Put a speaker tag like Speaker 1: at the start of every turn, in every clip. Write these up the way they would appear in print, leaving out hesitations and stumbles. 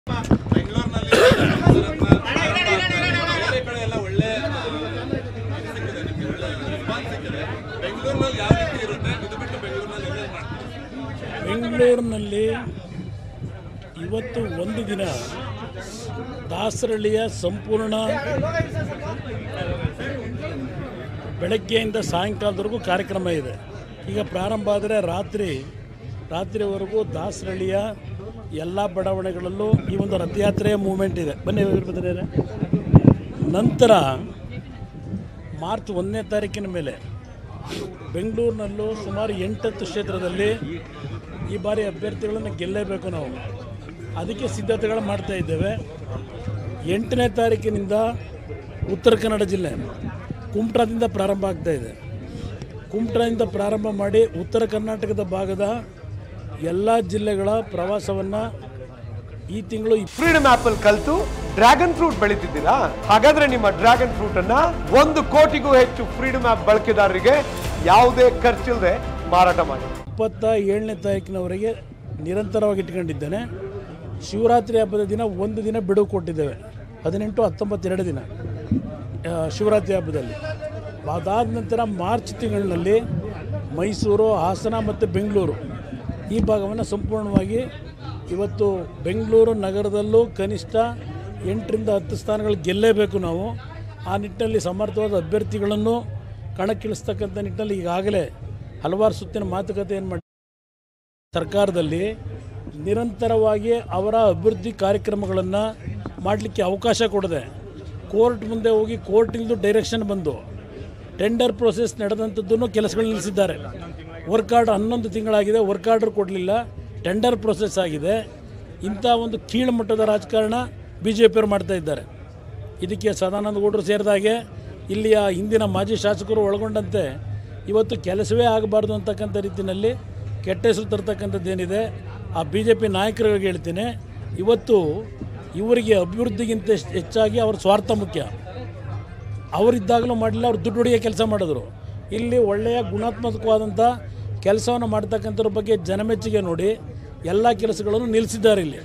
Speaker 1: ಬೆಂಗಳೂರಿನಲ್ಲಿ ಇವತ್ತು ಒಂದು ದಿನ ದಾಸರಳ್ಳಿಯ ಸಂಪೂರ್ಣ ಬೆಳಗ್ಗೆಯಿಂದ ಸಾಯಂಕಾಲದವರೆಗೂ ಕಾರ್ಯಕ್ರಮ ಇದೆ. ಈಗ ಪ್ರಾರಂಭ ಆದರೆ ರಾತ್ರಿವರೆಗೂ ದಾಸರಳ್ಳಿಯ ಎಲ್ಲ ಬಡಾವಣೆಗಳಲ್ಲೂ ಈ ಒಂದು ರಥಯಾತ್ರೆಯ ಮೂವ್ಮೆಂಟ್ ಇದೆ. ಬನ್ನಿ ಬಂದರೆ ನಂತರ ಮಾರ್ಚ್ 1ನೇ ತಾರೀಕಿನ ಮೇಲೆ ಬೆಂಗಳೂರಿನಲ್ಲೂ ಸುಮಾರು 8-10 ಕ್ಷೇತ್ರದಲ್ಲಿ ಈ ಬಾರಿ ಅಭ್ಯರ್ಥಿಗಳನ್ನು ಗೆಲ್ಲಲೇಬೇಕು. ನಾವು ಅದಕ್ಕೆ ಸಿದ್ಧತೆಗಳು ಮಾಡ್ತಾ ಇದ್ದೇವೆ. 8ನೇ ತಾರೀಕಿನಿಂದ ಉತ್ತರ ಕನ್ನಡ ಜಿಲ್ಲೆ ಕುಮಟಾದಿಂದ ಪ್ರಾರಂಭ ಆಗ್ತಾ ಇದೆ. ಕುಮಟಾದಿಂದ ಪ್ರಾರಂಭ ಮಾಡಿ ಉತ್ತರ ಕರ್ನಾಟಕದ ಭಾಗದ ಎಲ್ಲ ಜಿಲ್ಲೆಗಳ ಪ್ರವಾಸವನ್ನು ಈ ತಿಂಗಳು
Speaker 2: ಫ್ರೀಡಮ್ ಆಪ್ ಅಲ್ಲಿ ಕಲಿತು ಡ್ರ್ಯಾಗನ್ ಫ್ರೂಟ್ ಬೆಳೀತಿದ್ದೀರಾ? ಹಾಗಾದ್ರೆ ನಿಮ್ಮ ಡ್ರ್ಯಾಗನ್ ಫ್ರೂಟ್ ಅನ್ನ 1 ಕೋಟಿಗೂ ಹೆಚ್ಚು ಫ್ರೀಡಮ್ ಆಪ್ ಬಳಕೆದಾರರಿಗೆ ಯಾವುದೇ ಖರ್ಚಿಲ್ಲದೆ ಮಾರಾಟ ಮಾಡಿ.
Speaker 1: 27ನೇ ತಾರೀಕಿನವರೆಗೆ ನಿರಂತರವಾಗಿ ಇಟ್ಕೊಂಡಿದ್ದೇನೆ. ಶಿವರಾತ್ರಿ ಹಬ್ಬದ ದಿನ ಒಂದು ದಿನ ಬಿಡುವು ಕೊಟ್ಟಿದ್ದೇವೆ. 18, 19 2 ದಿನ ಶಿವರಾತ್ರಿ ಹಬ್ಬದಲ್ಲಿ. ಅದಾದ ನಂತರ ಮಾರ್ಚ್ ತಿಂಗಳಿನಲ್ಲಿ ಮೈಸೂರು, ಹಾಸನ ಮತ್ತು ಬೆಂಗಳೂರು ಈ ಭಾಗವನ್ನು ಸಂಪೂರ್ಣವಾಗಿ ಇವತ್ತು ಬೆಂಗಳೂರು ನಗರದಲ್ಲೂ ಕನಿಷ್ಠ 8ರಿಂದ 10 ಸ್ಥಾನಗಳು ಗೆಲ್ಲೇಬೇಕು. ನಾವು ಆ ನಿಟ್ಟಿನಲ್ಲಿ ಸಮರ್ಥವಾದ ಅಭ್ಯರ್ಥಿಗಳನ್ನು ಕಣಕ್ಕಿಳಿಸ್ತಕ್ಕಂಥ ನಿಟ್ಟಿನಲ್ಲಿ ಈಗಾಗಲೇ ಹಲವಾರು ಸುತ್ತಿನ ಮಾತುಕತೆಯನ್ನು ಮಾಡಿ ಸರ್ಕಾರದಲ್ಲಿ ನಿರಂತರವಾಗಿ ಅವರ ಅಭಿವೃದ್ಧಿ ಕಾರ್ಯಕ್ರಮಗಳನ್ನು ಮಾಡಲಿಕ್ಕೆ ಅವಕಾಶ ಕೊಡದೆ ಕೋರ್ಟ್ ಮುಂದೆ ಹೋಗಿ ಕೋರ್ಟಿಂದು ಡೈರೆಕ್ಷನ್ ಬಂದು ಟೆಂಡರ್ ಪ್ರೋಸೆಸ್ ನಡೆದಂಥದ್ದನ್ನು ಕೆಲಸಗಳು ನಿಲ್ಲಿಸಿದ್ದಾರೆ. ವರ್ಕ್ ಆರ್ಡರ್ 11 ತಿಂಗಳಾಗಿದೆ, ವರ್ಕ್ ಆರ್ಡರ್ ಕೊಡಲಿಲ್ಲ, ಟೆಂಡರ್ ಪ್ರೋಸೆಸ್ ಆಗಿದೆ. ಇಂಥ ಒಂದು ಕೀಳು ಮಟ್ಟದ ರಾಜಕಾರಣ BJPಯವರು ಮಾಡ್ತಾ ಇದ್ದಾರೆ. ಇದಕ್ಕೆ ಸದಾನಂದ ಗೌಡರು ಸೇರಿದಾಗೆ ಇಲ್ಲಿಯ ಹಿಂದಿನ ಮಾಜಿ ಶಾಸಕರು ಒಳಗೊಂಡಂತೆ ಇವತ್ತು ಕೆಲಸವೇ ಆಗಬಾರ್ದು ಅಂತಕ್ಕಂಥ ರೀತಿಯಲ್ಲಿ ಕೆಟ್ಟ ಹೆಸರು ತರ್ತಕ್ಕಂಥದ್ದೇನಿದೆ ಆ BJP ನಾಯಕರಿಗೆ ಹೇಳ್ತೀನಿ, ಇವತ್ತು ಇವರಿಗೆ ಅಭಿವೃದ್ಧಿಗಿಂತ ಹೆಚ್ಚಾಗಿ ಅವ್ರ ಸ್ವಾರ್ಥ ಮುಖ್ಯ. ಅವರಿದ್ದಾಗಲೂ ಮಾಡಲಿಲ್ಲ, ಅವ್ರು ದುಡ್ಡು ಹೊಡೆಯೋ ಕೆಲಸ ಮಾಡಿದ್ರು. ಇಲ್ಲಿ ಒಳ್ಳೆಯ ಗುಣಾತ್ಮಕವಾದಂಥ ಕೆಲಸವನ್ನು ಮಾಡ್ತಕ್ಕಂಥವ್ರ ಬಗ್ಗೆ ಜನಮೆಚ್ಚುಗೆ ನೋಡಿ ಎಲ್ಲ ಕೆಲಸಗಳನ್ನು ನಿಲ್ಲಿಸಿದ್ದಾರೆ. ಇಲ್ಲಿ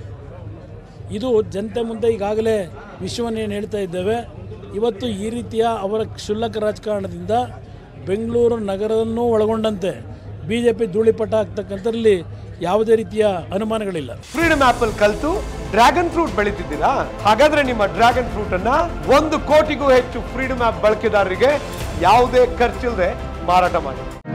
Speaker 1: ಇದು ಜನತೆ ಮುಂದೆ ಈಗಾಗಲೇ ವಿಷಯವನ್ನು ಏನು ಹೇಳ್ತಾ ಇದ್ದೇವೆ. ಇವತ್ತು ಈ ರೀತಿಯ ಅವರ ಕ್ಷುಲ್ಲಕ ರಾಜಕಾರಣದಿಂದ ಬೆಂಗಳೂರು ನಗರವನ್ನು ಒಳಗೊಂಡಂತೆ BJP ಧೂಳಿಪಟ ಆಗ್ತಕ್ಕಂಥದ್ರಲ್ಲಿ ಯಾವುದೇ ರೀತಿಯ ಅನುಮಾನಗಳಿಲ್ಲ.
Speaker 2: ಫ್ರೀಡಮ್ ಆಪ್ ಅಲ್ಲಿ ಕಲಿತು ಡ್ರ್ಯಾಗನ್ ಫ್ರೂಟ್ ಬೆಳೀತಿದ್ದೀರಾ? ಹಾಗಾದ್ರೆ ನಿಮ್ಮ ಡ್ರ್ಯಾಗನ್ ಫ್ರೂಟ್ ಅನ್ನ 1 ಕೋಟಿಗೂ ಹೆಚ್ಚು ಫ್ರೀಡಮ್ ಆಪ್ ಬಳಕೆದಾರರಿಗೆ ಯಾವುದೇ ಖರ್ಚಿಲ್ಲದೆ ಮಾರಾಟ ಮಾಡಿ.